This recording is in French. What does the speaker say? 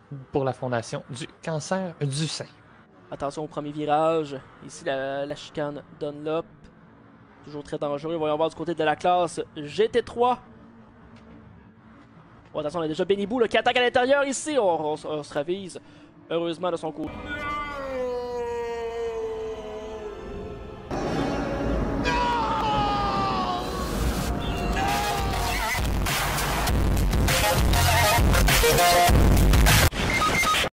pour la Fondation du cancer du sein. Attention au premier virage. Ici, la chicane Dunlop. Toujours très dangereux. Voyons voir du côté de la classe GT3. Oh, attention, on a déjà Benny Boo qui attaque à l'intérieur ici. On se ravise. Heureusement de son côté. No!